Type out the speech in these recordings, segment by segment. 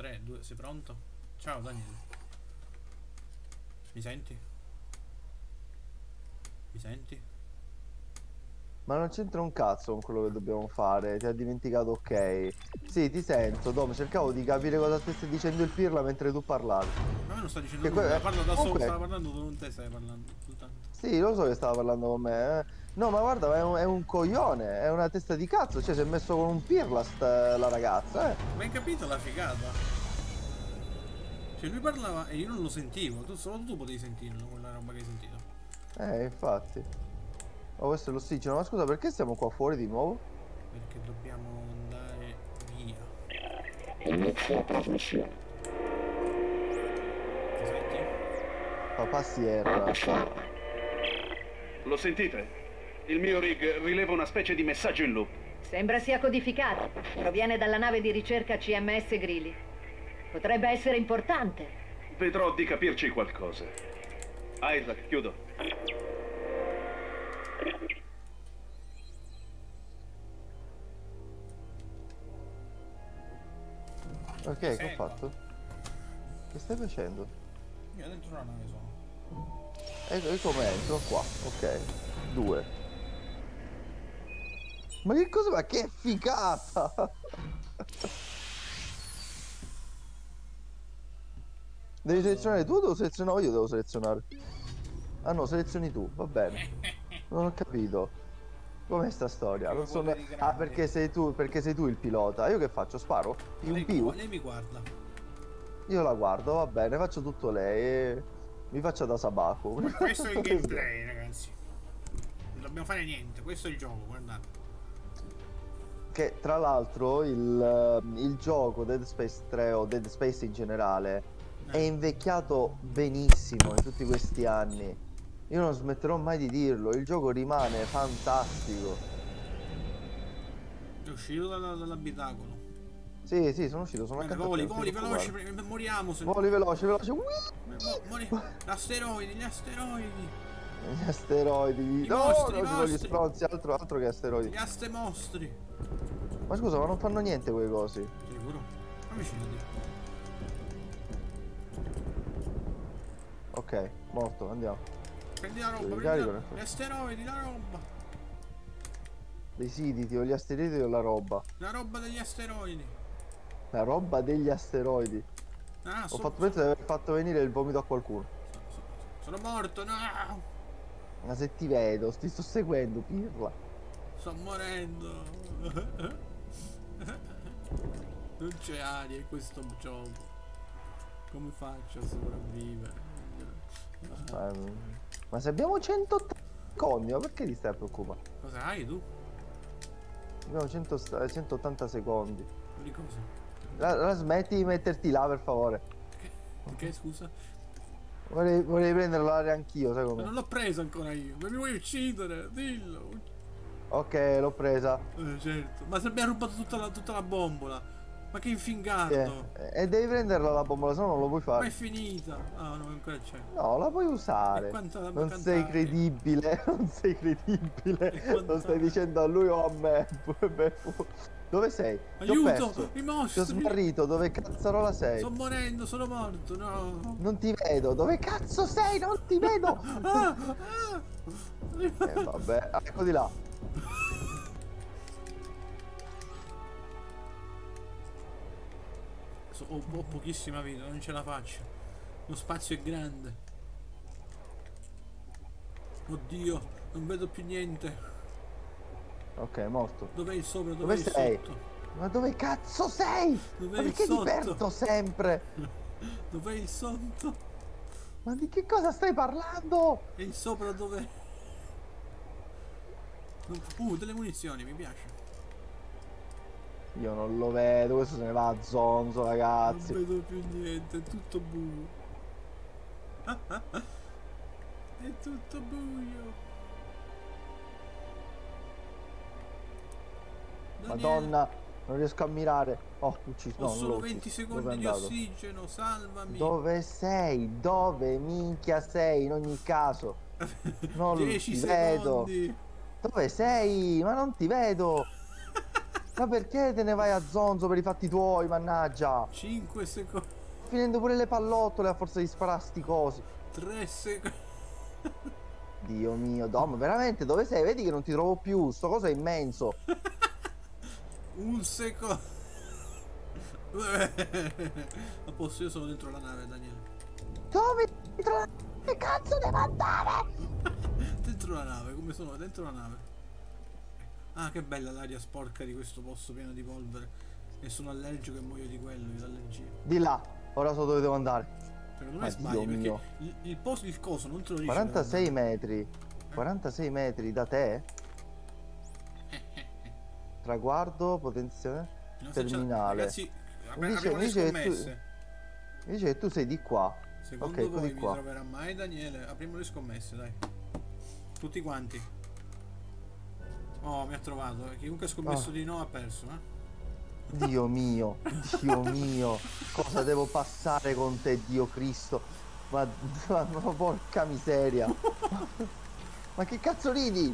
3, 2, sei pronto? Ciao Daniele. Mi senti? Mi senti? Ma non c'entra un cazzo con quello che dobbiamo fare, ti ha dimenticato, ok. Sì, ti sento, Dom, cercavo di capire cosa stesse dicendo il Pirla mentre tu parlavi. Ma me non sta dicendo Che nulla, parlo da solo, stava comunque, parlando con te, stai parlando soltanto. sì, lo so che stava parlando con me. No, ma guarda, ma è un coglione, è una testa di cazzo, cioè si è messo con un Pirla la ragazza, eh. Ma hai capito la figata? Cioè lui parlava e io non lo sentivo, tu, solo tu potevi sentirlo, quella roba che hai sentito. Infatti. Oh, questo è l'ossigeno, ma scusa, perché siamo qua fuori di nuovo? Perché dobbiamo andare via. Inizia trasmissione. Ti senti? Papà Sierra. Passare. Lo sentite? Il mio rig rileva una specie di messaggio in loop. Sembra sia codificato. Proviene dalla nave di ricerca CMS Greely. Potrebbe essere importante. Vedrò di capirci qualcosa. Isaac, chiudo. Ok, Mi che ho sento. fatto? Che stai facendo? Io dentro la nave sono. E come entro qua? Ok. Due. Ma che cosa? Ma che figata! Devi selezionare tu o devo selezionare io? Devo selezionare. Ah no, selezioni tu, va bene. Non ho capito. Com'è sta storia? Perché ho Non i sono... poteri Ah, grandi. perché sei tu il pilota. Io che faccio? Sparo? Lei In mi, più? lei mi guarda. Io la guardo, va bene, faccio tutto lei e mi faccio da Sabaku. Questo è il Let's go. gameplay, ragazzi. Non dobbiamo fare niente, questo è il gioco, guardate. Che tra l'altro il gioco Dead Space 3 o Dead Space in generale è invecchiato benissimo in tutti questi anni. Io non smetterò mai di dirlo, il gioco rimane fantastico. È uscito dall'abitacolo. Sì, sì, sono uscito, sono Bene, accanto a te, voli, non ti voli, veloci, preoccupare. moriamo se no. Voli veloce, veloce. Ui! Asteroidi, gli asteroidi. Gli asteroidi. I No, mostri, i no, ci sono gli mostri. stronzi, altro che asteroidi. Gli astemostri. Ma scusa, ma non fanno niente quei cosi. Sicuro? Avvicinati. Ok, morto, andiamo. Prendi la roba, Li prendi carico, gli asteroidi, la roba. Desiditi o gli asteroidi o la roba. La roba degli asteroidi. La roba degli asteroidi. Ah, Ho fatto penso di aver fatto venire il vomito a qualcuno. sono morto, no! Ma se ti vedo, ti sto seguendo, pirla. Sto morendo. Non c'è aria in questo gioco. Come faccio a sopravvivere? Ma, ma se abbiamo 180 secondi, ma perché ti stai a preoccupare? Cosa hai tu? Abbiamo 180 secondi. Di cosa? Smetti di metterti là, per favore. Che scusa? Vorrei prendere l'aria anch'io, sai Ma com'è? non l'ho presa ancora io. Ma mi vuoi uccidere? Dillo. Ok, l'ho presa. Certo. Ma se abbiamo rubato tutta la bombola. Ma che Eh, infingardo. E devi prenderla la bombola, se no non lo puoi Ma è fare. finita. Ah, no, ancora c'è. No, la puoi E usare. quanta da Non sei cantare? credibile, non sei credibile. E Lo quanta... stai dicendo a lui o a me. Dove sei? Ti ho Aiuto! perso. I Ti ho mostri! smarrito, dove cazzarola sei? Sto morendo, sono morto, no! Non ti vedo, dove cazzo sei? Non ti vedo! Ah, ah. Vabbè, ecco di là. Ho pochissima vita, non ce la faccio. Lo spazio è grande. Oddio, non vedo più niente. Ok, morto. Dov'è il sopra? Dov'è Dove il sei? sotto? Ma dove cazzo sei? Dov'è Ma il perché ti sotto? perdo sempre? Dov'è il sotto? Ma di che cosa stai parlando? E il sopra dov'è? Delle munizioni, mi piace. Io non lo vedo, questo se ne va a zonzo, Non ragazzi. vedo più niente, è tutto buio. È tutto buio. Daniele, Madonna, non riesco a mirare. Oh, ucciso. ho No, non solo l'ho 20 ucciso. Dove è secondi di andato? ossigeno, salvami. Dove sei? Dove minchia sei in ogni caso? Non 10 ti vedo. secondi. Dove sei? Ma non ti vedo. Ma perché te ne vai a zonzo per i fatti tuoi, mannaggia? 5 secondi. Finendo pure le pallottole a forza di sparare sti cosi. 3 secondi. Dio mio, Dom, veramente dove sei? Vedi che non ti trovo più, sto coso è immenso. 1 secondo. A posto, io sono dentro la nave, Daniele. Dove? Che cazzo devo andare? Dentro la nave, come sono? Dentro la nave. Ah, che bella l'aria sporca di questo posto pieno di polvere. E sono allergico e muoio di quello, di allergia. Di là, ora so dove devo andare. Secondo Ma me sbagli, Dio perché mio. il coso non te lo dice. 46 metri. 46 metri da te? Traguardo, potenziale, Non se c'è- terminale. Ragazzi, Mi apriamo le dice che tu- scommesse. Mi dice che tu sei di qua. Secondo Ok, voi di mi qua. troverà mai Daniele? Apriamo le scommesse, dai. Tutti quanti. Oh, mi ha trovato. Chiunque ha scommesso Oh. di no ha perso, eh? Dio mio, Dio mio. Cosa devo passare con te, Dio Cristo? Ma porca miseria. Ma che cazzo ridi?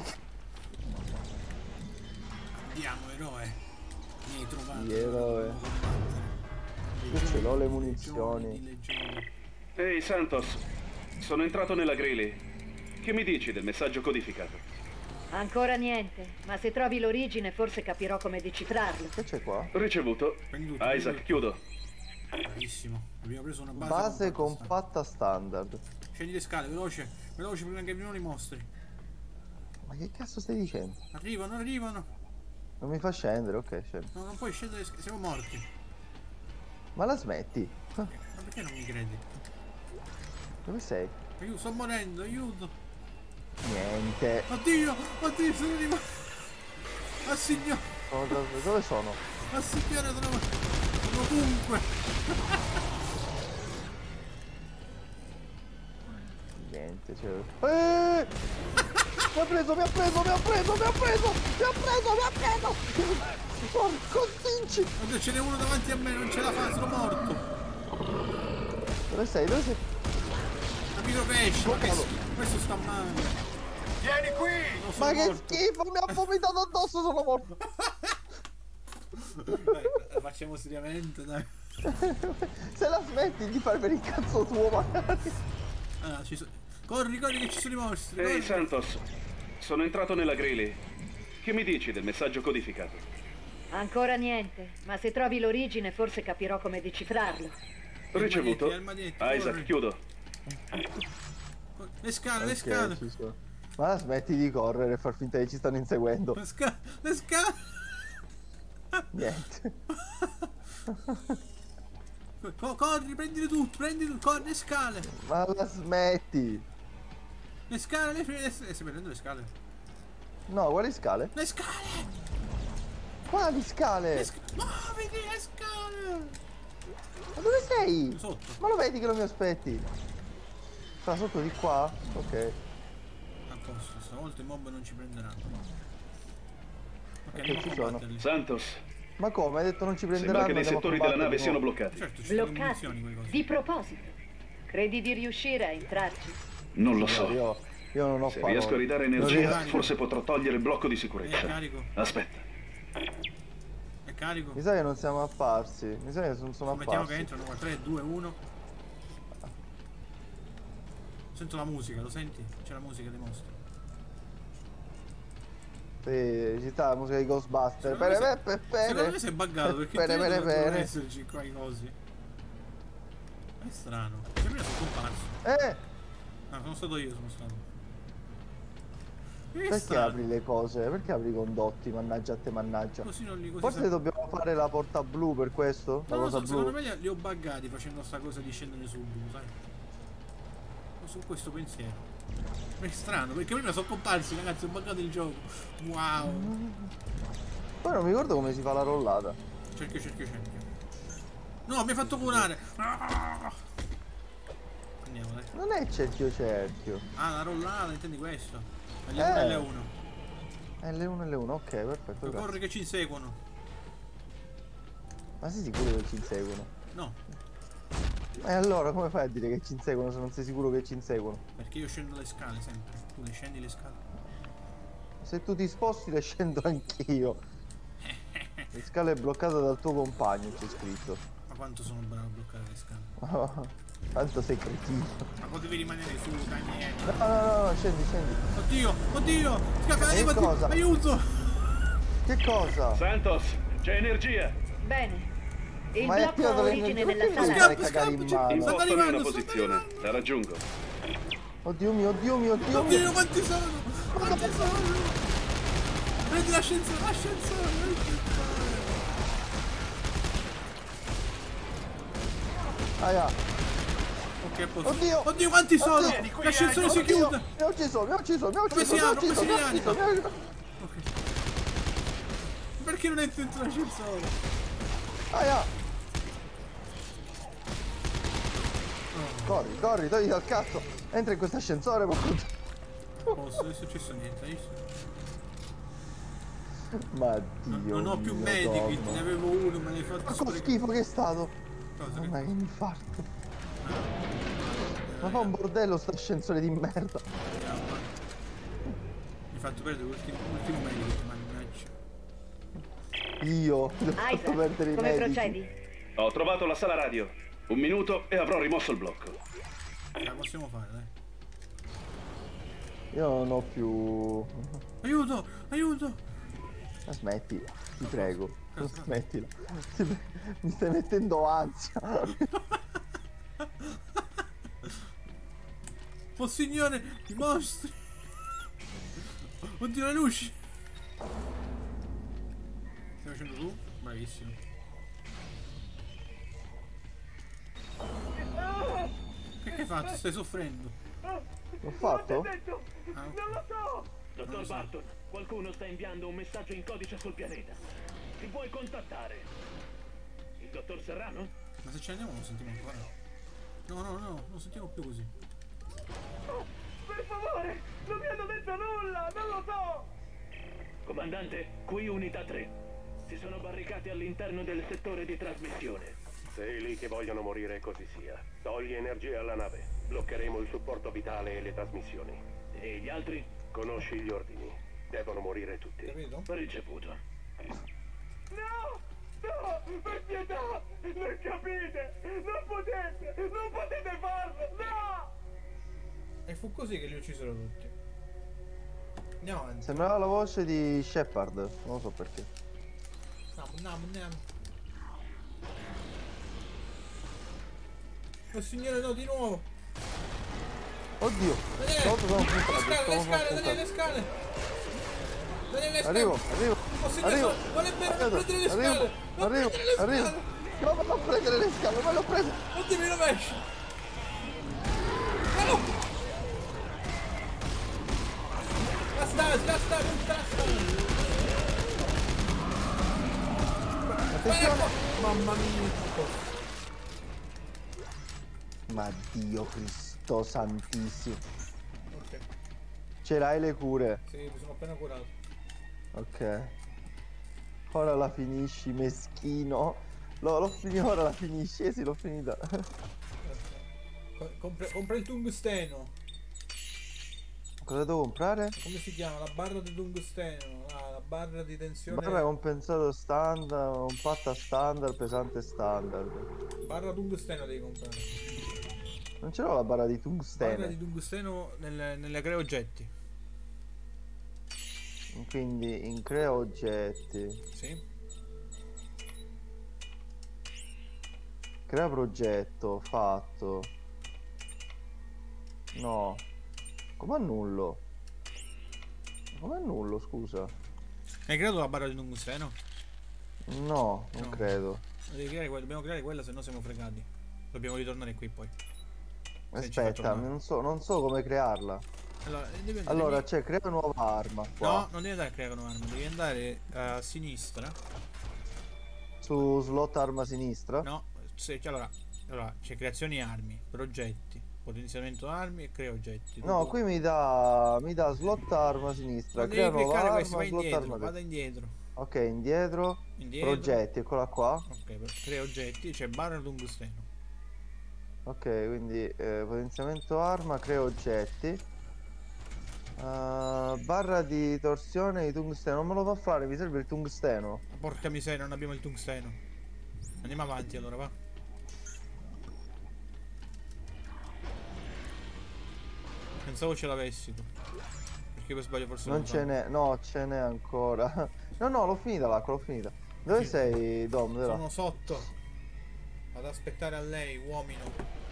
Andiamo, eroe. Mi hai trovato. Sì, eroe. Dobbiamo combattere. Io ce l'ho le Legioni munizioni. di legioni. Ehi, Santos. Sono entrato nella Greeley. Che mi dici del messaggio codificato? Ancora niente, ma se trovi l'origine forse capirò come decifrarlo. Che c'è qua? Ricevuto. Prendi tutto, Isaac, prendi tutto. chiudo. Bravissimo. Abbiamo preso una Base compatta. compatta standard. Scendi le scale, veloce. Veloce prima che arrivino i mostri. Ma che cazzo stai dicendo? Arrivano, arrivano. Non mi fa scendere, ok, scendo. No, non puoi scendere, siamo morti. Ma la smetti? Ma perché non mi credi? Dove sei? Aiuto, sto morendo, aiuto. Niente. Oddio, oddio, sono rimasto. Ah signore, Dove sono? ah signore, sono ovunque. Niente, cioè. Mi ha preso, mi ha preso, mi ha preso, mi ha preso, mi ha preso, mi ha preso! Porco stinci! Oddio, ce n'è uno davanti a me, non ce la fa, sono morto. Dove sei? Dove sei? Amico che esce, ma questo sta male. Vieni qui! No, sono Ma che morto. schifo, mi ha vomitato addosso, sono morto! Dai, facciamo seriamente, dai. Se la smetti di fare per il cazzo tuo, magari. Ah, corri, corri che ci sono i mostri. Ehi, Corri. Santos. Sono entrato nella Greeley. Che mi dici del messaggio codificato? Ancora niente, ma se trovi l'origine forse capirò come decifrarlo. Ricevuto. Almadetti, Isaac, corri. chiudo. Le scale, le Ok, scale. ci sono. Ma la smetti di correre e far finta che ci stanno inseguendo. Le scale, le scale. Niente. Corri, prendili tutto, corri, le scale. Ma la smetti. Le scale, stai prendendo le scale? No, quali scale? Le scale! Quali scale? Muoviti, le scale! Ma dove sei? Sotto. Ma lo vedi che non mi aspetti? Sta sotto di qua? Ok. A posto, stavolta i mob non ci prenderanno. Ok, Ok, andiamo a ci sono. combatterli. Santos. Ma come? Hai detto non ci Sembra prenderanno? che dei andiamo a settori della nave combattere siano di nuovo. bloccati. Certo, ci sono le Bloccati. munizioni, quelle cose. Di proposito, credi di riuscire a entrarci? Non lo Signori, so. io non ho Se parole. riesco a ridare Non energia, riesco. forse potrò togliere il blocco di sicurezza. Carico. Aspetta. È carico. Mi sa che non siamo apparsi. Mi sa che non sono Mettiamo che apparsi. entrano. 3, 2, 1. Sento la musica, lo senti? C'è la musica dei mostri. Sì, ci sta la musica di Ghostbuster. Secondo me si è buggato perché Pere, in teoria pere, dovrebbero pere. esserci qua i cosi. È strano. Prima sono comparso. No, sono stato io, sono stato. Che Perché strano. apri le cose? Perché apri i condotti? Mannaggia a te, mannaggia. Così non li così Forse dobbiamo fare la porta blu per questo? La non lo cosa so, secondo blu? me li ho buggati facendo sta cosa di scendere su blu, sai? Ho su questo pensiero. Ma è strano, perché prima sono comparsi, ragazzi, ho buggato il gioco. Wow. Poi non mi ricordo come si fa la rollata. Cerchio, cerchio, cerchio. No, mi hai fatto curare. Ah. Andiamo, dai. Non è cerchio cerchio. Ah, la rollata, intendi questo? L1 e L1. È L1 e L1, ok, perfetto. grazie. Corri che ci inseguono. Ma sei sicuro che ci inseguono? No, E allora come fai a dire che ci inseguono se non sei sicuro che ci inseguono? perché io scendo le scale sempre. Tu le scendi le scale. Se tu ti sposti le scendo anch'io. La scala è bloccata dal tuo compagno, c'è scritto. Ma quanto sono bravo a bloccare le scale. Tanto sei cretino. Ma potevi rimanere su, Daniele. No, scendi. Oddio, oddio! Scappa, Che cosa? aiuto! Che cosa? Santos, c'è energia. Bene. Il Ma è blocco attivato ha origine l'energia, nella perché sala. mi fai cagare in Scappa, mano? sta Impostami arrivando, una sta posizione. arrivando. La raggiungo. Oddio mio. Oddio, quanti sono? Quanti sono? Prendi l'ascensore. Aia. Ok, a posto. Oddio, quanti sono? Oddio. L'ascensore si chiude. Mi ha ucciso. Come si rianima? Ok. Perché non entri dentro l'ascensore? Aia. Corri, togli dal cazzo. Entra in questo ascensore, Posso, non è successo niente, hai visto? Ma Dio Non ho più mio, medikit, Donna. ne avevo uno, me l'hai fatto Ma che sprecare. schifo che è stato. Cosa? Mamma che infarto. Ma fa un bordello sto ascensore di merda. Mi hai fatto perdere l'ultimo medikit, mannaggia. Io ti ho fatto Isaac, perdere i come medici. procedi? Ho trovato la sala radio. 1 minuto e avrò rimosso il blocco. La possiamo fare, dai. Io non ho più. Aiuto! Smetti, ti prego. Cosa? Smettila. Mi stai mettendo ansia. Oh signore, i mostri! Oddio, le luci! Stai facendo tu? Bravissimo. Che hai fatto? Stai soffrendo? L'ho fatto? Ah, ok. Dottor Barton, qualcuno sta inviando un messaggio in codice sul pianeta. Ti vuoi contattare? Il dottor Serrano? Ma se ci andiamo non sentiamo ancora. No, non sentiamo più così. Per favore, non mi hanno detto nulla, non lo so! Comandante, qui unità 3. Si sono barricati all'interno del settore di trasmissione. Sei lì che vogliono morire e così sia. Togli energia alla nave. Bloccheremo il supporto vitale e le trasmissioni. E gli altri? Conosci gli ordini. Devono morire tutti. Capito? Ricevuto. No! No! Per pietà! Non capite! Non potete farlo! No! E fu così che li uccisero tutti. Andiamo avanti. Sembrava la voce di Shepard, non lo so perché. Andiamo. Oh signore, no, di nuovo! Oddio! Daniele! Stavolta sono Le puntato, scale, stavolta Daniele, le puntato. scale! Daniele, le scale! Arrivo! Oh signore, non è vero, non prendere le scale! Non prendere le scale! No, ma non prendere le scale, ma l'ho preso! Oddio, mi rovescio! No! Basta, Attenzione! Mamma mia! Ma Dio Cristo santissimo! Ok, Ce l'hai le cure? sì, mi sono appena curato. Ok. Ora la finisci, meschino. Ora la finisci, sì, l'ho finita. Compra il tungsteno. Cosa devo comprare? Come si chiama? La barra di tungsteno. La barra di tensione. Barra compensato standard, compatta standard, pesante standard. Barra tungsteno devi comprare. Non ce l'ho la barra di Barra tungsteno. di tungsteno nelle crea oggetti. Quindi in crea oggetti. Sì. Crea progetto, fatto. No. Come annullo? Come annullo, scusa? Hai creato la barra di tungsteno? No, non No. credo. Dobbiamo creare quella, se no siamo fregati. Dobbiamo ritornare qui poi. ci fa Aspetta, tornare. non so come crearla. Allora, c'è crea nuova arma qua. No, non devi andare a creare un'arma, devi andare a sinistra. Su slot arma sinistra. No, allora c'è creazioni armi, progetti, potenziamento armi e crea oggetti. No, qui mi dà slot arma sinistra. non Crea devi nuova cliccare arma, questo, vai slot indietro, arma vada destra. indietro. Ok, indietro. Progetti, eccola qua. Ok, crea oggetti, c'è barra tungsteno. Ok, quindi potenziamento arma, crea oggetti. Barra di torsione di tungsteno. Non me lo fa fare, mi serve il tungsteno. Porca miseria, non abbiamo il tungsteno. Andiamo avanti allora, va. Pensavo ce l'avessi tu. Perché per sbaglio forse Non ce n'è, no, ce n'è ancora. No, no, l'ho finita l'acqua, l'ho finita. Dove sei, Dom? Dove va? Sono sotto. Ad aspettare a lei, uomino.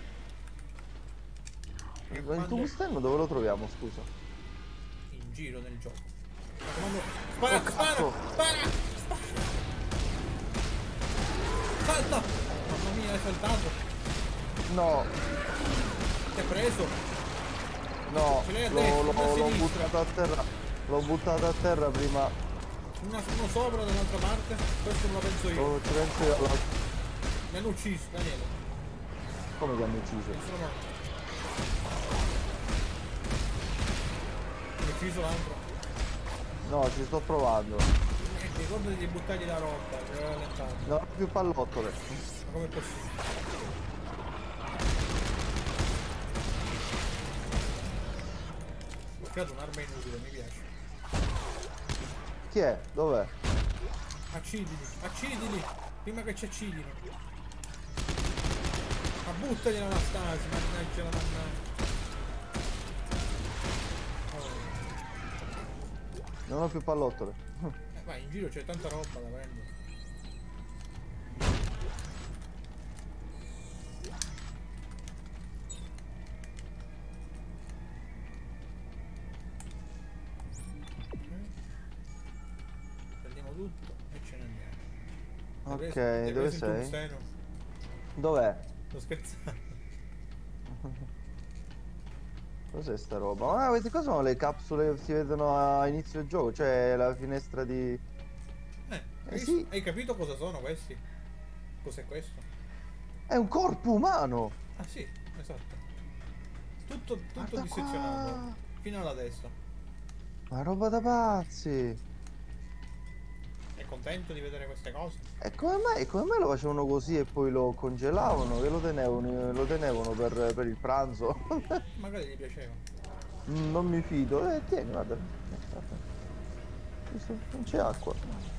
Che Il quando- tungsteno dove lo troviamo, scusa? In giro nel gioco. Raccomando. Spara, Oh, spara, cazzo. spara, spara. Salta! Mamma mia, hai saltato. No, Ti ha preso. no, Ce l'hai a destra, l'ho una a sinistra. buttato a terra. L'ho buttato a terra prima. Uno sopra dall'altra parte. Questo me lo penso io. Oh, ci penso io. Mi hanno ucciso, Daniele. Come ti hanno ucciso? Non sono morto. Mi ha ucciso l'altro. No, ci sto provando. Ricordati di buttargli la roba, che aveva rallentato. Non ho più pallottole. Ma com'è possibile? Ho creato un'arma inutile, mi piace. Chi è? Dov'è? Accidili, accidili! Prima che ci accidino. Ma buttagli l'anastasi, mannaggia la mannaggia. Non ho più pallottole. Vai, in giro c'è tanta roba da prendere. Prendiamo tutto e ce ne andiamo. Hai Ok, preso- hai dove preso il sei? tungsteno? Dov'è? Sto scherzando. Cos'è sta roba? Ah, queste qua sono le capsule che si vedono a inizio gioco, cioè la finestra di... sì. Hai capito cosa sono questi? Cos'è questo? È un corpo umano! Ah sì, esatto. Tutto Guarda dissezionato. qua. Fino alla testa. Ma roba da pazzi! È contento di vedere queste cose? E come mai lo facevano così e poi lo congelavano? Che lo tenevano per il pranzo? Magari gli piaceva. Non mi fido. Tieni, guarda. Non c'è acqua.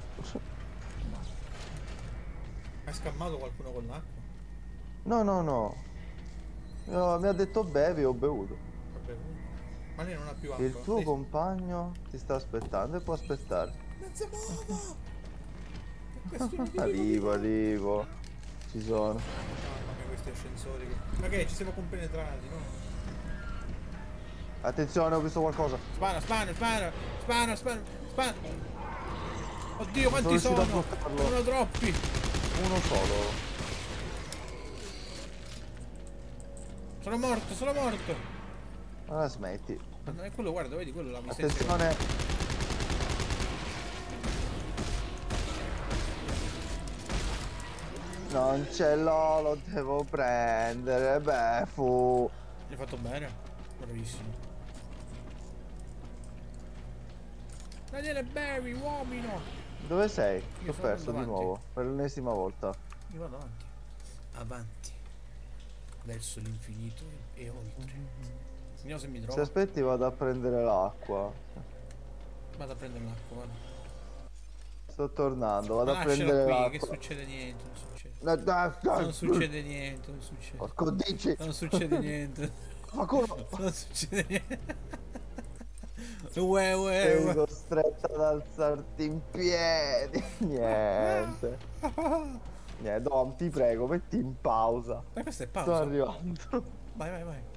Hai scammato qualcuno con l'acqua? No, no, no. Mi ha detto bevi, ho bevuto. Vabbè, ma lei non ha più acqua. Il tuo Lei- compagno ti sta aspettando e può aspettare. Mezza moda! Questo è Arrivo. Ci sono. Mamma mia, questi ascensori che... Ma che ci siamo compenetrati, no? Attenzione, ho visto qualcosa. Spara, spara, spara! Spara, spara, spara! Oddio, quanti Sono sono? riuscito a bloccarlo. Sono troppi! Uno solo. Sono morto, sono morto! Allora smetti. Ma non è quello, guarda, vedi, quello l'ha vista in Attenzione. Non ce l'ho, lo devo prendere. Beh, fu. L'hai fatto bene? Bravissimo. Daniele Barry, uomino! Dove sei? Io Ti ho sono perso di davanti. nuovo. Per l'ennesima volta. Io vado avanti. Avanti. Verso l'infinito e oltre. Vediamo se mi Se trovo. aspetti vado a prendere l'acqua. Vado a prendere l'acqua, vado. Sto tornando, vado a Lasciala prendere qui, l'acqua. che succede niente, non succede. Non Non succede niente, non succede. Porco dici. Non succede niente. Ma culo. Non succede niente. Uè, uè, Sei uè. costretta ad alzarti in piedi. Niente. Niente, Dom, ti prego, metti in pausa. Ma questa è Sto pausa. arrivando. Vai, vai, vai.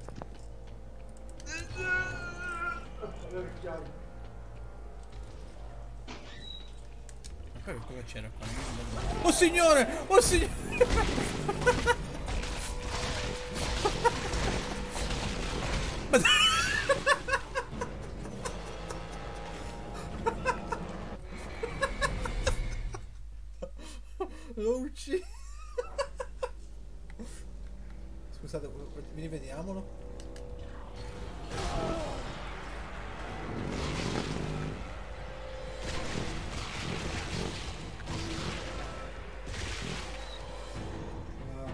Ma poi cosa c'era qua? Oh signore! Oh signore! Lo ucciso. Scusate, rivediamolo.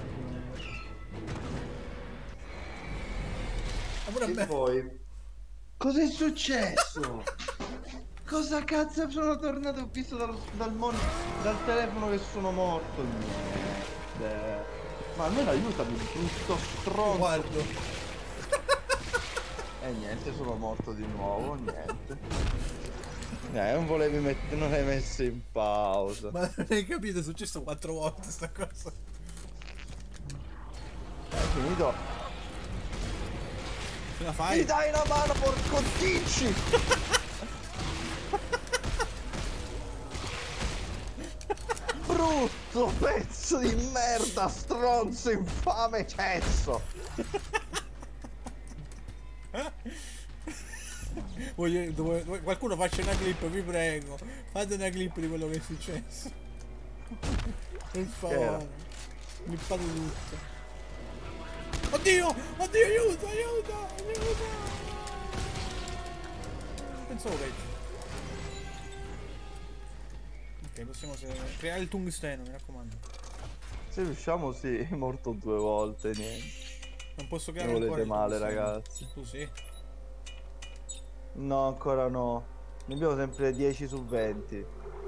Pure a E me. poi Cos'è successo? Cosa cazzo sono tornato? Ho visto dal telefono che sono morto. Ma almeno aiutami, brutto stronzo. Guardo. E niente, sono morto di nuovo, niente. Non volevi non l'hai messo in pausa. Ma non hai capito, è successo 4 volte sta cosa. È finito. Ce la fai? Mi dai una mano, porco ticci! Brutto pezzo di merda, stronzo, infame, cesso! Qualcuno faccia una clip, vi prego. Fate una clip di quello che è successo. Per favore. Clippate tutto. Oddio! Oddio, aiuto, aiuto, aiuto! Pensavo peggio. Ok, possiamo creare il tungsteno, mi raccomando. Se riusciamo, sì, è morto 2 volte, niente. Non posso creare Non ancora volete il male, tungsteno. ragazzi. Tu sì. No, ancora no. Ne abbiamo sempre 10 su 20.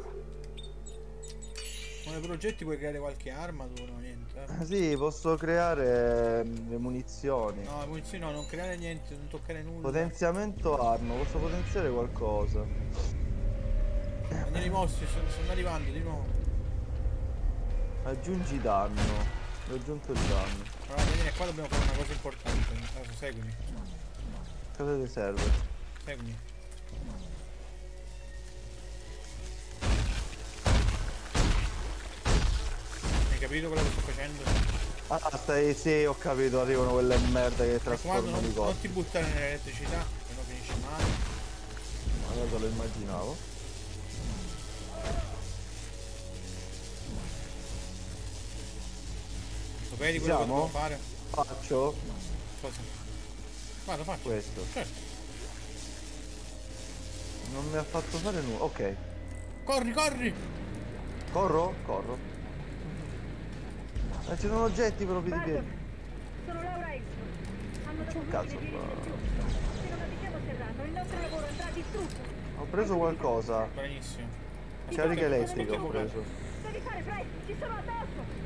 Con i progetti puoi creare qualche arma tu, no, niente. Sì, posso creare le munizioni. No, munizioni no, non creare niente, non toccare nulla. Potenziamento arma, posso potenziare qualcosa. Andiamo i mostri, stanno arrivando di nuovo. Aggiungi danno. Ho aggiunto il danno. Allora, vieni qua, dobbiamo fare una cosa importante. Adesso seguimi. Cosa ti serve? Seguimi. Hai capito quello che sto facendo? Ah, stai, sì, ho capito, arrivano quelle merda che Mi raccomando, trasformano i corpi. non ti buttare nell'elettricità, se no finisci male. Allora lo immaginavo. Lo vedi quello che Siamo? devo fare? Faccio Cosa? Vado, faccio. questo. Certo. Non mi ha fatto fare nulla. Ok. Corri, corri! Corro? Corro. Ci sono oggetti proprio di piedi. Sono Laura Expo. Hanno dato Cazzo, l'ordine di eliminazione. Se non abitiamo serrato, il nostro lavoro andrà distrutto. ho preso qualcosa. Benissimo. Carica elettrica ho preso. Devi fare presto, ci sono addosso.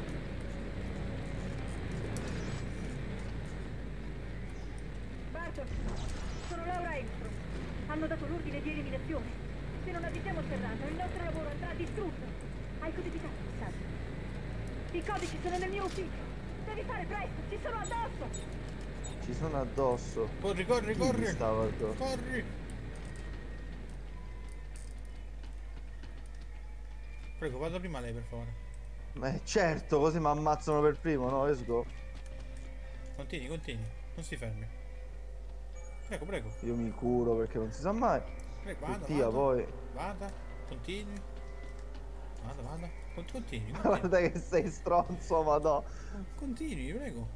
Bartos, sono Laura Expo. Hanno dato l'ordine di eliminazione. Se non abitiamo serrato, il nostro lavoro andrà distrutto. Hai codificato il messaggio. I codici sono nel mio ufficio. Devi fare presto, ci sono addosso. Ci sono addosso. Corri, corri, Chi corri! mi stava addosso? Corri! Prego, vada prima lei, per favore. Certo, così mi ammazzano per primo, no? Let's go. Continui, continui. Non si fermi. Prego, prego. Io mi curo perché non si sa mai. Prego, vada, Tia, vada. poi. Vada, continui. Vada, vada. Continui, continui. Guarda che sei stronzo, madò. Continui, prego.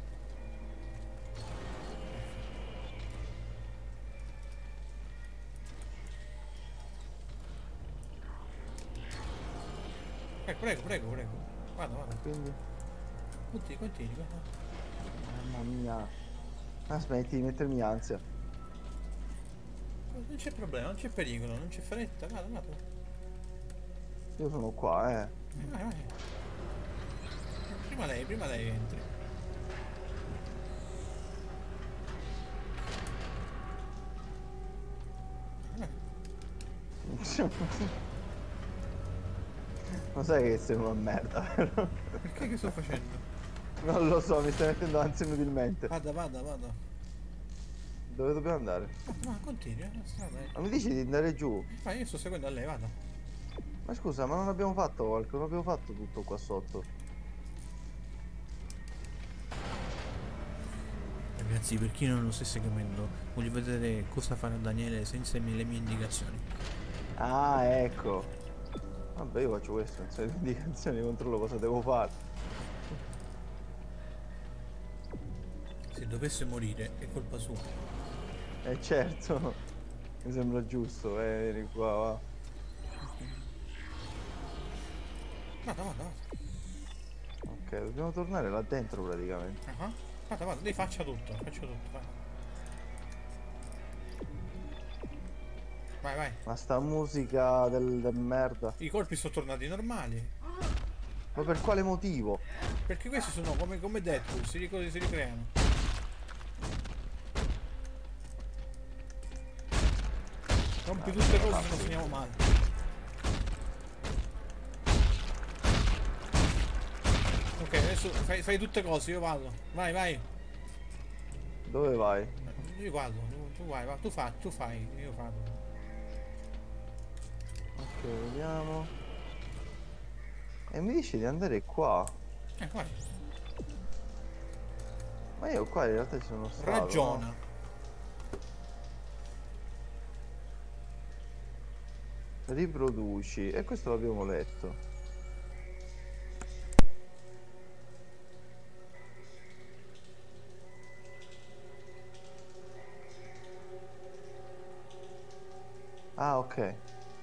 Prego, prego, prego. Vada, vada. Quindi. Continui, continui. Vada. Mamma mia. Smetti di mettermi ansia. Non c'è problema, non c'è pericolo, non c'è fretta. Vada, vada. Io sono qua, Vai, vai. Prima lei entri. Lo sai che sei una merda, vero? Perché che sto facendo? Non lo so, mi stai mettendo ansia inutilmente. Vada, vada, vada. Dove dobbiamo andare? Ma continui, la strada è. Ma mi dici di andare giù? Ma io sto seguendo a lei, vada. Ma scusa, ma non abbiamo fatto qualcosa? Non abbiamo fatto tutto qua sotto. Ragazzi, per chi non lo stesse capendo, voglio vedere cosa farà Daniele senza le mie indicazioni. Ah, ecco. Vabbè, io faccio questo, senza le indicazioni, controllo cosa devo fare. Se dovesse morire è colpa sua. Certo, mi sembra giusto, vieni qua, va. Vada, vada, vada. Ok, dobbiamo tornare là dentro praticamente. Vada, vada, lei faccia tutto, vada. Vai, vai. Ma sta musica del merda. I colpi sono tornati normali. Ma per quale motivo? Perché questi sono come Deadpool, si ricreano. Rompi tutte cose se non finiamo male. Ok, adesso fai tutte cose, io vado. Vai, vai. Dove vai? Io vado, tu vai, va. Tu fai, io vado. Ok, vediamo. E mi dici di andare qua. Vai. Ma io qua in realtà ci sono stato. Ragiona. No? Riproduci. E questo l'abbiamo letto. Ah, ok.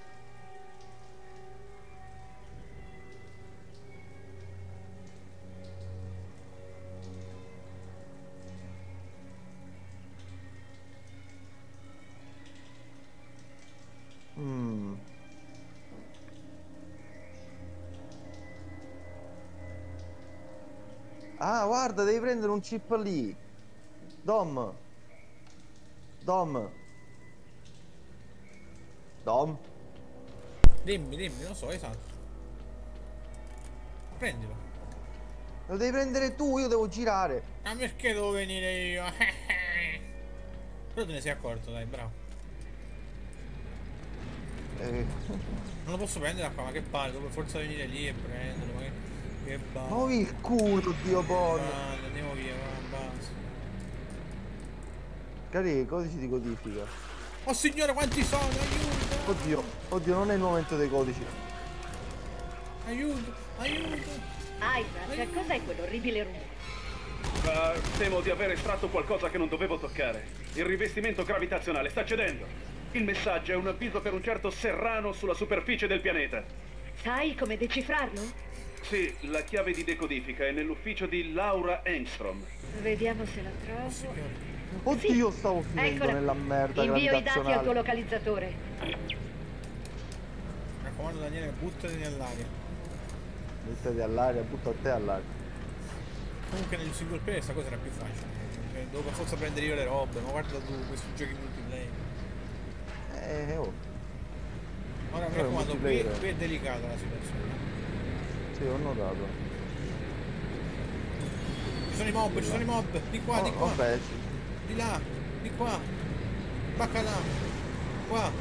Ah, guarda, devi prendere un chip lì. Dom. Dimmi, non so, esatto. Prendilo. Lo devi prendere tu, io devo girare. Ma perché devo venire io? Però te ne sei accorto, dai, bravo. Non lo posso prendere qua, ma che palle, devo per forza venire lì e prenderlo, ma che palle. Muovi il culo, Dio buono. Andiamo via, va, basta. Cari, codici di codifica. Oh signore, quanti sono? Aiuto! Oddio, non è il momento dei codici. Aiuto! Isaac, cos'è quell'orribile rumore? Temo di aver estratto qualcosa che non dovevo toccare. Il rivestimento gravitazionale sta cedendo. Il messaggio è un avviso per un certo serrano sulla superficie del pianeta. Sai come decifrarlo? Sì, la chiave di decodifica è nell'ufficio di Laura Engstrom. Vediamo se la trovo. Oddio, stavo finendo Eccola. nella merda Invio i dati al tuo gravitazionale. localizzatore. Mi raccomando Daniele, buttati nell'aria. Buttati all'aria, butto a te all'aria. Comunque nel single player questa cosa era più facile. Devo per forza prendere io le robe, ma guarda tu, questi giochi multiplayer. Oh. Ora mi Però raccomando, multiplayer. qui è delicata la situazione. Sì, ho notato. Ci sono i mob, di qua, di qua. Vabbè, sì. Di là, di qua. Bacca là. Qua.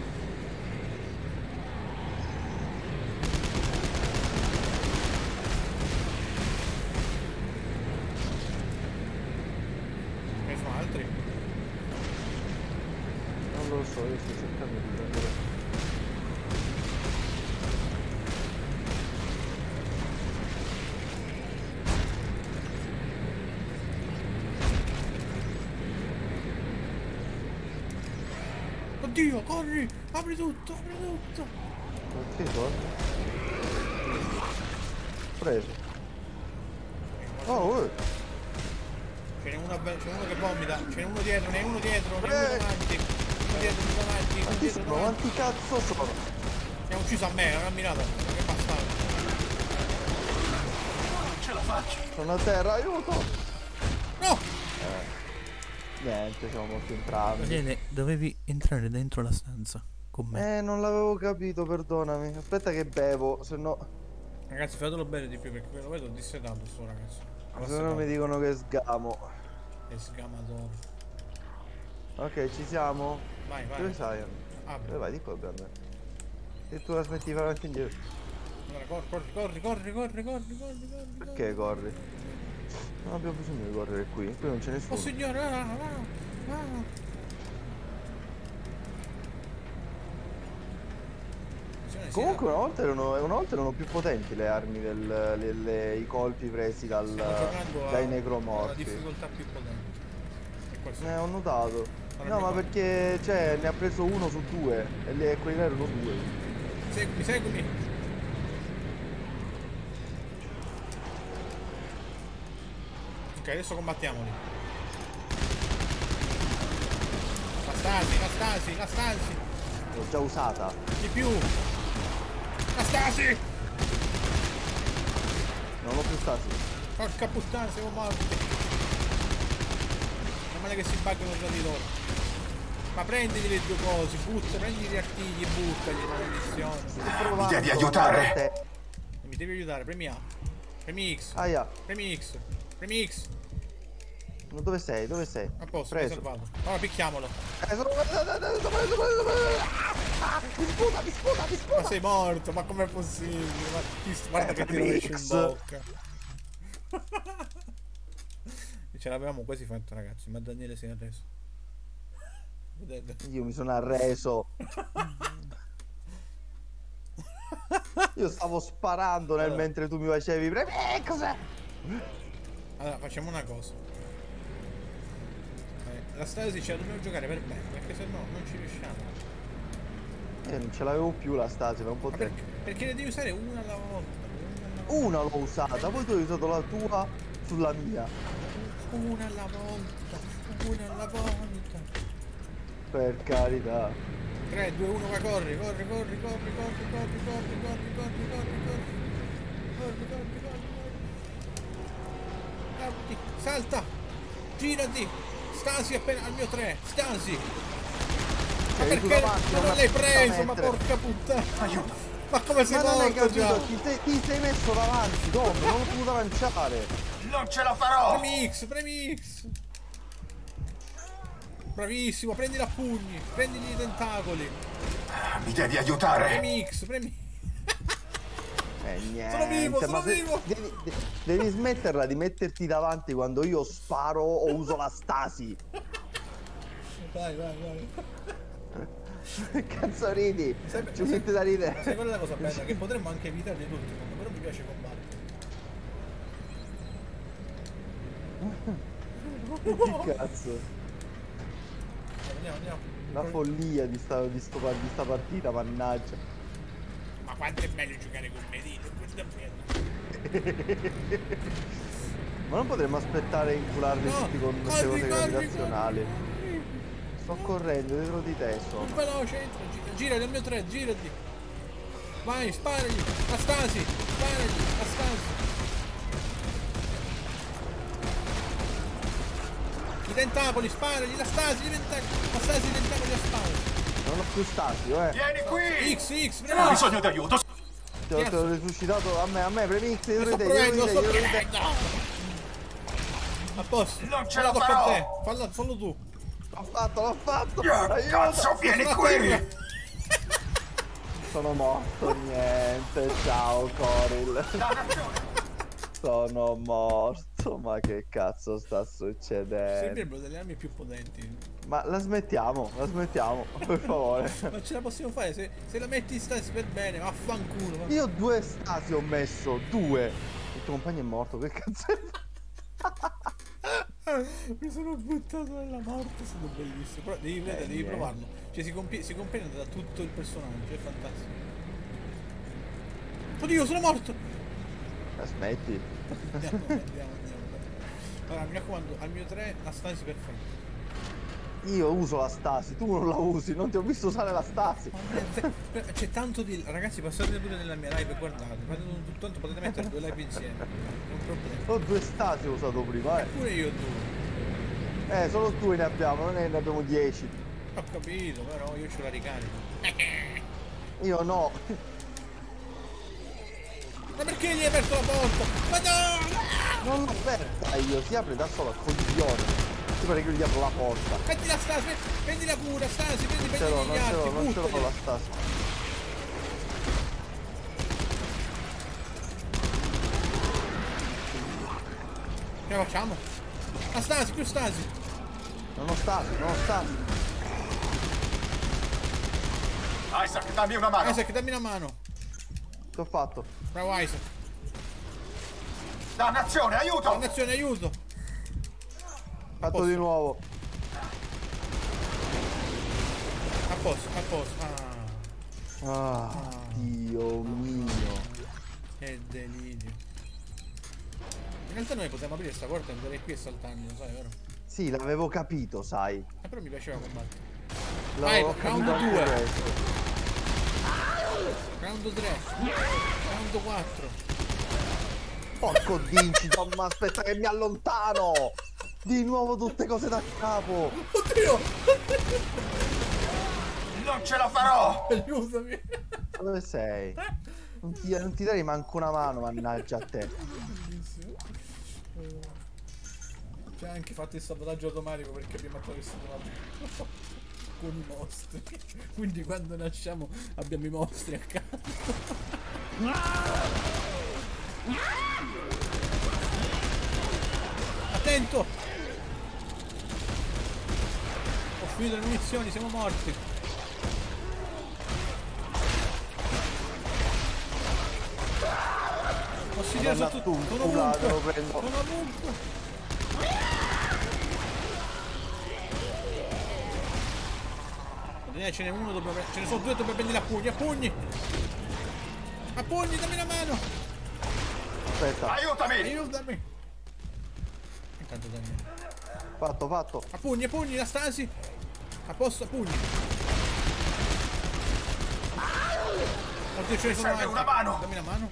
Ne sono altri? Non lo so, io sto cercando di prendere. Oddio, corri! Apri tutto, apri tutto! Perché cosa? Preso. Oh, Ce n'è uno che vomita, ce n'è uno dietro, ne è uno dietro, ne è uno davanti, uno dietro, uno davanti, uno quanti dietro, sono? davanti. Quanti cazzo sono? Mi ha ucciso a me, non ha mirato, che bastardo. Non ce la faccio. Sono a terra, aiuto! No! Niente, siamo morti entrambi. Daniele, dovevi entrare dentro la stanza con me. Non l'avevo capito, perdonami. Aspetta che bevo, se no... Ragazzi, fatelo bene di più perché lo vedo dissetato sto ragazzo. Se no mi dicono che sgamo. È sgamatore. Ok, ci siamo? Vai, vai. Dove sei? Apri. Dove vai? Di qua, grande. Se tu la smetti di fare avanti e indietro. Allora, corri. Perché corri? Non abbiamo bisogno di correre qui non c'è nessuno. Oh signore, va. Comunque una volta erano più potenti le armi i colpi presi dai La necromorfi. difficoltà più potente. E questo. Ho notato. Ora No, mi ma fa- perché ne ha preso uno su due e quelli là erano due. Seguimi. Ok, adesso combattiamoli. La stasi. L'ho già usata. Di più! La Stasi! Non ho più Stasi. Porca puttana, siamo morti! Non male che si buggano tra di loro. Ma prendili le due cose, prendi gli artigli e buttali, maledizione. Mi devi aiutare. Mi devi aiutare, premi A. Premi X. Aia. Premi X. Premi X. Ma dove sei? Dove sei? A posto, mi hai salvato. Ora picchiamolo. Mi sputa. Ma sei morto, ma com'è possibile? Ma guarda che ti rovescio in bocca. Ce l'avevamo quasi fatto, ragazzi, ma Daniele si è arreso. Vedete? Io mi sono arreso. Io stavo sparando mentre tu mi facevi cos'è? Allora, facciamo una cosa. La Stasi ce la dobbiamo giocare per bene, perché se no non ci riusciamo. Non ce l'avevo più la Stasi, non Ma potevo. perché ne devi usare una alla volta? Una l'ho usata, poi tu hai usato la tua sulla mia. Una alla volta. Una alla volta. Per carità. 3, 2, 1, va, corri. Salta! Girati! Stasi appena al mio 3! Stasi! Ma perché non l'hai preso? Ma porca puttana! Ma come sei morto già? Ti sei messo davanti, Tom, non ho potuto lanciare. Non ce la farò. Premi X! Bravissimo, prendila a pugni, prendili i tentacoli. Mi devi aiutare. Premi X, premi. Niente, sono vivo. Devi smetterla di metterti davanti quando io sparo o uso la Stasi. Vai. Cazzo ridi? Ci sente da ridere. Sai qual è la cosa bella? Che potremmo anche evitare di tutto, però mi piace combattere. Che cazzo? Andiamo. La follia di sta partita, mannaggia. Ma quanto è bello giocare con Medino, questo è bello. Ma non potremmo aspettare e incularli tutti con queste cose gravitazionali. Sto correndo dietro di te, Non veloce, entra, girati al mio 3, girati. Vai, sparagli, la Stasi, sparagli, la Stasi. I tentacoli, sparagli, la Stasi, i tentacoli a spara. Non ho più Stasi, Vieni qui! X, Ho bisogno di aiuto. Ti ho risuscitato a me, premi X, sto provando. A posto. Non ce la tocca farò. a te, fallo tu. L'ho fatto! Cazzo, vieni qui! Sono morto, niente, ciao Coril. Sono morto, ma che cazzo sta succedendo? Servirebbero delle armi più potenti. Ma la smettiamo, per favore. Ma ce la possiamo fare, se la metti in Stasi per bene, vaffanculo. Io 2 Stasi ho messo, 2. Il tuo compagno è morto, che cazzo è? Mi sono buttato nella morte, è stato bellissimo. Però devi provarlo. Cioè si completa da tutto il personaggio, è fantastico. Oddio, sono morto! Smetti. Andiamo. Allora, mi raccomando, al mio 3 la Stasi perfetta. Io uso la Stasi, tu non la usi, non ti ho visto usare la Stasi. C'è tanto di... Ragazzi, passate pure nella mia live e guardate, tanto potete mettere 2 live insieme, non problema. Ho 2 Stasi ho usato prima, Pure io 2. Solo 2 ne abbiamo, non ne abbiamo 10. Ho capito, però io ce la ricarico. Io no. Ma perché gli hai aperto la porta? Madonna! Non l'ho aperta io, si apre da solo, coglione. Ti pare che io gli apro la porta. Prendi la Stasi, prendi la cura, Stasi, prendi gli arti, Non ce l'ho la Stasi. Che facciamo? La Stasi, più Stasi. Non ho Stasi. Isaac, dammi una mano. Isaac, dammi una mano. Che ho fatto? Bravo Isaac. Dannazione, aiuto! Dannazione, aiuto. Fatto di nuovo. A posto. Dio mio. Che delirio. In realtà noi potremmo aprire sta porta e andare qui e saltarmi, lo sai, vero? Sì, l'avevo capito, sai. Però mi piaceva combattere. Vai, L'ho round capito anche 2. questo. Round 3. Round 4. Porco dinci, ma aspetta che mi allontano! Di nuovo tutte cose da capo! Oddio! Non ce la farò! Aiutami! Dove sei? Non ti dai manco una mano, mannaggia a te. Bellissimo. Ci ha anche fatto il sabotaggio automatico perché abbiamo attraversato con i mostri. Quindi quando nasciamo abbiamo i mostri accanto. Attento! Ho finito le munizioni, siamo morti. Ossidiano Madonna, sotto. tu, Sono culate, lo ovunque. prendo. Sono ovunque. Ce n'è uno, ce ne sono due, dobbiamo prendere a pugni, a pugni! A pugni, dammi la mano! Aspetta, Aiutami! Aiutami! Intanto dammi. fatto. A pugni, la stasi! A posto, a pugni! Oddio, ce ne sono Serve altri. una mano. Dammi la mano.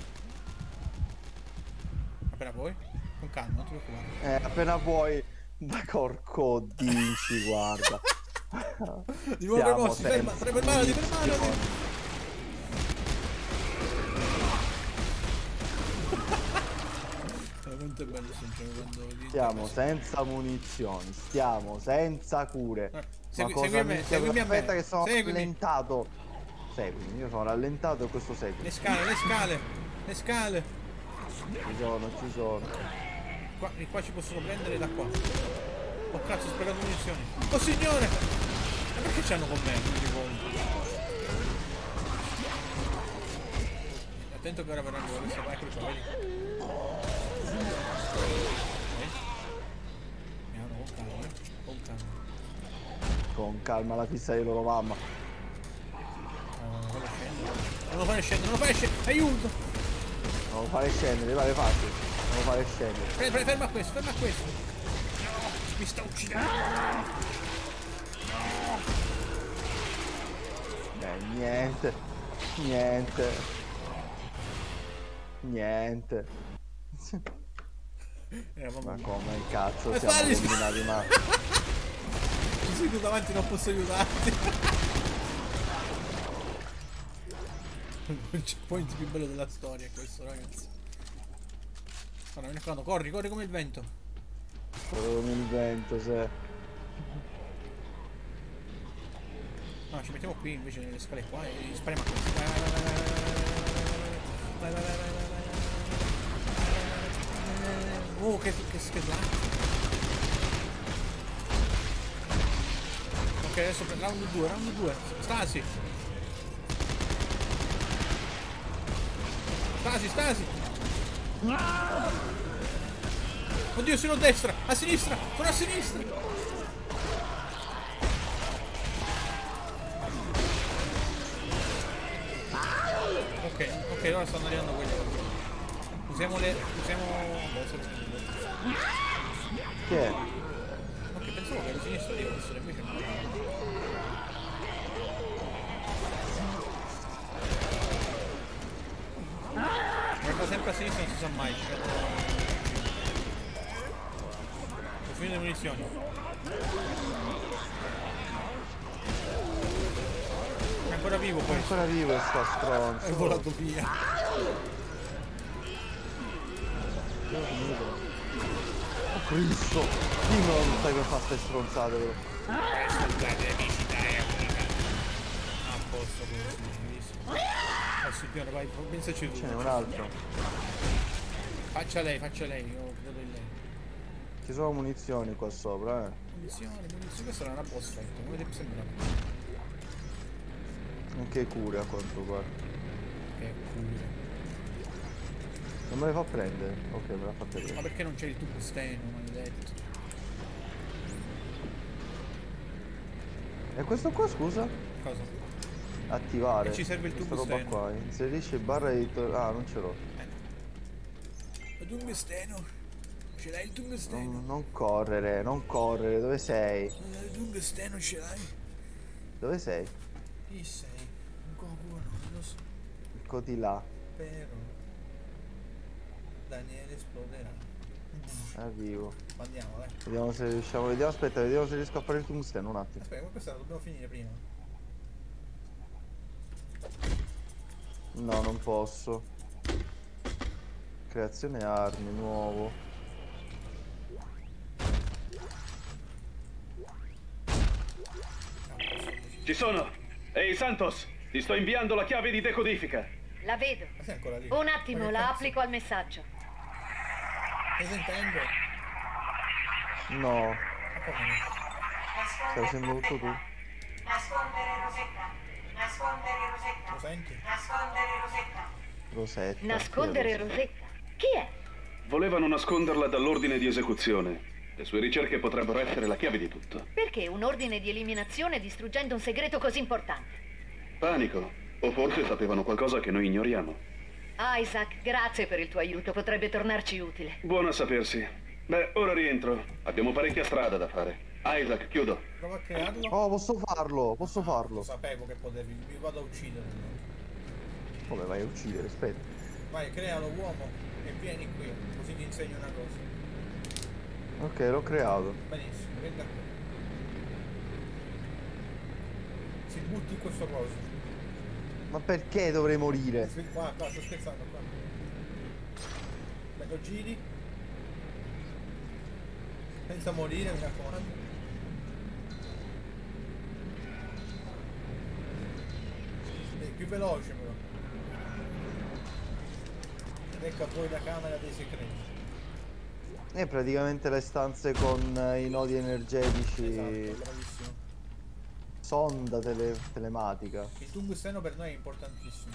Appena puoi. Con calma, non ti preoccupare. Appena puoi. Da corco dinci, guarda. Di nuovo premossi, fermati. Veramente bello quando Stiamo senza munizioni, stiamo senza cure. Seguimi a me. Aspetta che sono Seguimi. rallentato. Seguimi, io sono rallentato e questo segue. Le scale. Ci sono. Qua ci possono prendere da qua. Oh cazzo, ho sprecato munizioni. Oh signore! Ma perché c'hanno con me? Non mi ricordo. Attento che ora verranno da questa parte, eccoli qua, vedi? Con calma la fissa di loro mamma. Non lo fare scendere, aiuto! Non lo fare scendere, pare facile. Non lo fare scendere. Ferma a questo. Mi sta uccidendo! Niente. Ma come cazzo siamo combinati male? Ci sei tu davanti, non posso aiutarti. Il checkpoint più bello della storia è questo, ragazzi. Guarda, mi raccomando, corri come il vento. Come il vento, se. No, ci mettiamo qui invece nelle scale qua e spariamo a questo. Vai. Oh, che là. Ok, adesso per round 2. Stasi. Oddio, sono a destra, a sinistra, sono a sinistra. Ok, ora stanno arrivando quelli. Usiamo. Che è? Ok, pensavo che ero a sinistra di questo, invece no. Guarda sempre a sinistra, non si sa mai. Ho finito le munizioni. È ancora vivo poi. Ancora vivo sta stronzo. È volato via. Oh Cristo! Dimmi non stai per fare ste stronzate però. A posto così. Signore, vai, pensaci tu. Ce n'è un altro. Faccia lei, io credo in lei. Ci sono munizioni qua sopra, Munizioni, questa era una boss fight, come ti sembra? Anche cure a quanto pare. Che cure. Non me le fa prendere? Ok, me l'ha fatta prendere. Ma perché non c'è il tubo steno, maledetto? E questo qua, scusa? Cosa? Attivare. E ci serve il questa tubo roba steno. qua. Inserisce barra di... Ah, non ce l'ho. Il tungsteno? Ce l'hai il tungsteno? Non correre, dove sei? Il tungsteno ce l'hai? Dove sei? Chi sei? Goku no, lo so. Eccoti là. Però Daniele esploderà. Arrivo. Andiamo, dai. Vediamo se riusciamo. Vediamo, aspetta, vediamo se riesco a fare il tungsteno un attimo. Aspetta, ma questa la dobbiamo finire prima. No, non posso. Creazione armi, nuovo. Ci sono! Ehi Santos, ti sto inviando la chiave di decodifica. La vedo. Ma sei ancora lì? Un attimo, Ma che la cazzo? applico al messaggio. Stai sentendo? No, Ma come no? stai facendo tutto tu. Nascondere Rosetta. Nascondere Rosetta. Lo senti? Nascondere Rosetta. Rosetta. Nascondere Chi è Rosetta. Chi è? Volevano nasconderla dall'ordine di esecuzione. Le sue ricerche potrebbero essere la chiave di tutto. Perché un ordine di eliminazione distruggendo un segreto così importante? Panico. O forse sapevano qualcosa che noi ignoriamo. Isaac, grazie per il tuo aiuto, potrebbe tornarci utile. Buono a sapersi. Beh, ora rientro. Abbiamo parecchia strada da fare. Isaac, chiudo. Prova a crearlo. Oh, posso farlo, posso Lo farlo. sapevo che potevi. Mi vado a uccidere. Come vai a uccidere? Aspetta. Vai, crealo uomo e vieni qui. Così ti insegno una cosa. Ok, l'ho creato. Benissimo, vieni da qui. Si butti in questo coso. Ma perché dovrei morire? Qua, sto scherzando qua. Beh, lo giri. Senza morire, mi raccomando. Più veloce però. Ed ecco a voi la camera dei segreti. È praticamente le stanze con i nodi energetici. Esatto, bravissimo. Sonda telematica. Il tungsteno per noi è importantissimo.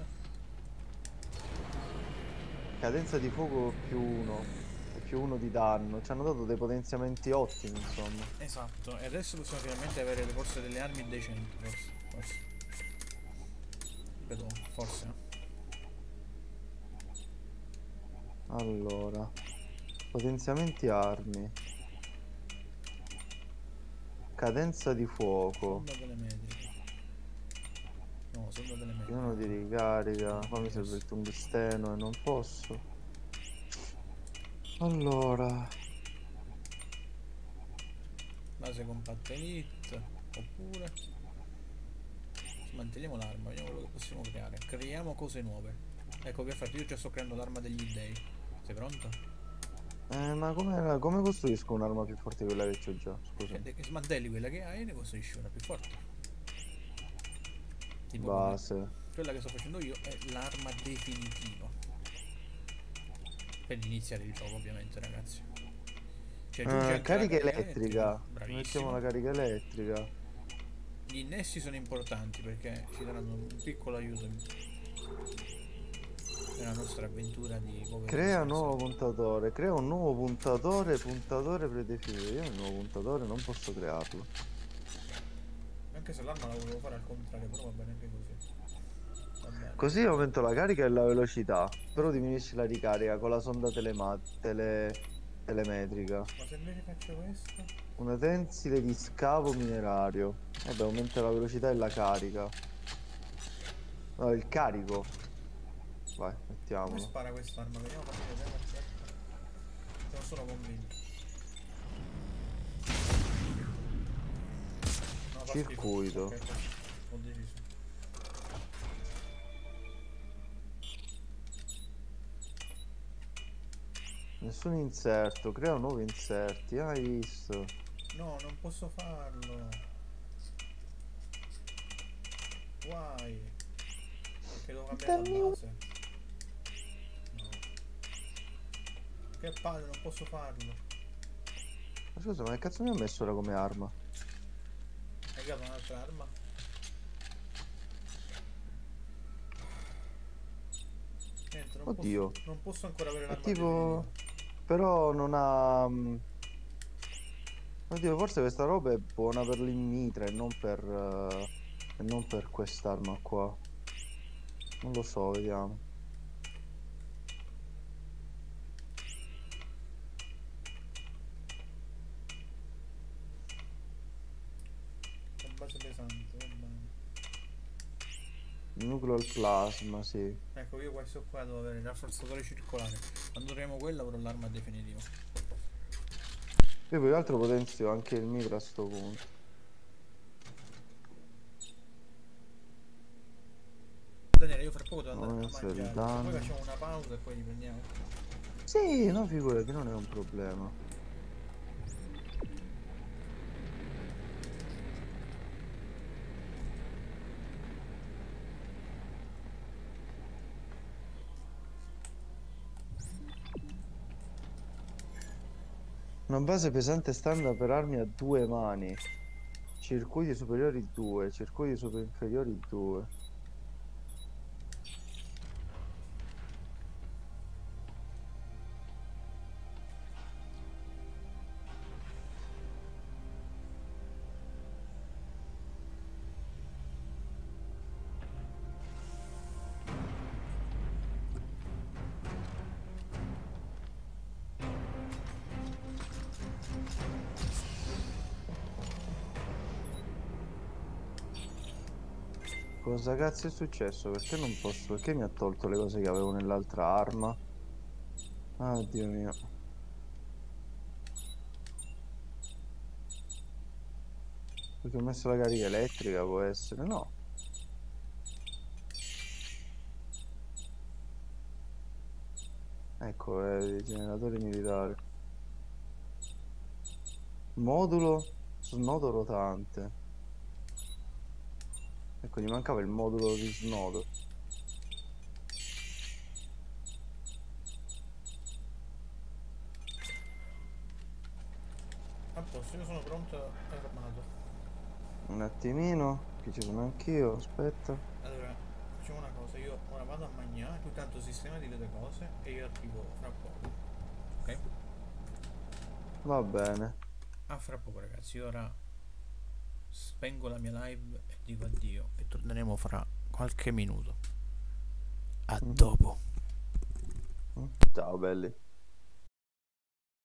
Cadenza di fuoco più 1. E più 1 di danno. Ci hanno dato dei potenziamenti ottimi, insomma. Esatto, e adesso possiamo finalmente avere forse delle armi decenti, forse. Vedo, forse. Allora. Potenziamenti armi. Cadenza di fuoco. Sonda delle metriche. No, sonda delle metriche. Uno di ricarica. Poi mi serve il tungsteno e non posso. Allora. Base compatta elite. Oppure smanteliamo l'arma, vediamo quello che possiamo creare. Creiamo cose nuove. Ecco che ho fatto, io già sto creando l'arma degli dei. Sei pronto? Ma come costruisco un'arma più forte di quella che c'ho già? Scusa. Che smantelli quella che hai e ne costruisci una più forte. Tipo Base. quella che sto facendo io è l'arma definitiva. Per iniziare il gioco, ovviamente, ragazzi. Cioè, aggiungi anche Carica la elettrica. Bravissimo. Mettiamo la carica elettrica. Gli innessi sono importanti perché ci daranno un piccolo aiuto nella nostra avventura di Crea nuovo puntatore. Crea un nuovo puntatore. Puntatore predefinito. Io il nuovo puntatore non posso crearlo. Anche se l'arma la volevo fare al contrario, però va bene anche così. Va bene. Così aumento la carica e la velocità. Però diminuisce la ricarica con la sonda telemetrica. Ma se invece faccio questo? Una tensile di scavo minerario. Vabbè, aumenta la velocità e la carica. No, il carico. Vai, Come mettiamolo. spara quest'arma? Vediamo, fammi vedere, aspetta. Non sono convinto. No, fa schifo. Circuito. Ok, ho deciso. Nessun inserto. Crea nuovi inserti. Hai visto? No, non posso farlo. Why? Perché devo cambiare la base. No. Che palle, non posso farlo. Ma scusa, ma che cazzo mi ha messo ora come arma? Hai dato un'altra arma? Niente, Oddio. Non posso ancora avere È l'arma tipo... definitiva. Però non ha... Oddio, forse questa roba è buona per l'Immitra e non per quest'arma qua. Non lo so, vediamo. La base pesante, va bene. Nucleo al plasma, sì. Ecco, io questo qua devo avere il rafforzatore circolare. Quando avremo quello avrò l'arma definitiva. Io più che altro potenzio anche il mitra a sto punto. Daniele, io fra poco devo andare a Adesso il mangiare. danno. Poi facciamo una pausa e poi riprendiamo. Sì, no, figurati, non è un problema. Una base pesante standard per armi a 2 mani. Circuiti superiori 2, circuiti inferiori 2. Cosa cazzo è successo? Perché non posso? Perché mi ha tolto le cose che avevo nell'altra arma? Ah, Dio mio. Perché ho messo la carica elettrica, può essere? No. Ecco, i generatori militari. Modulo snodo rotante. Ecco, gli mancava il modulo di snodo. A posto, io sono pronto e armato. Un attimino, che ci sono anch'io, aspetta. Allora, facciamo una cosa, io ora vado a mangiare, tu tanto sistemati le tue cose e io arrivo fra poco. Ok? Va bene. A fra poco ragazzi, io ora spengo la mia live e dico addio e torneremo fra qualche minuto. A dopo. Ciao belli.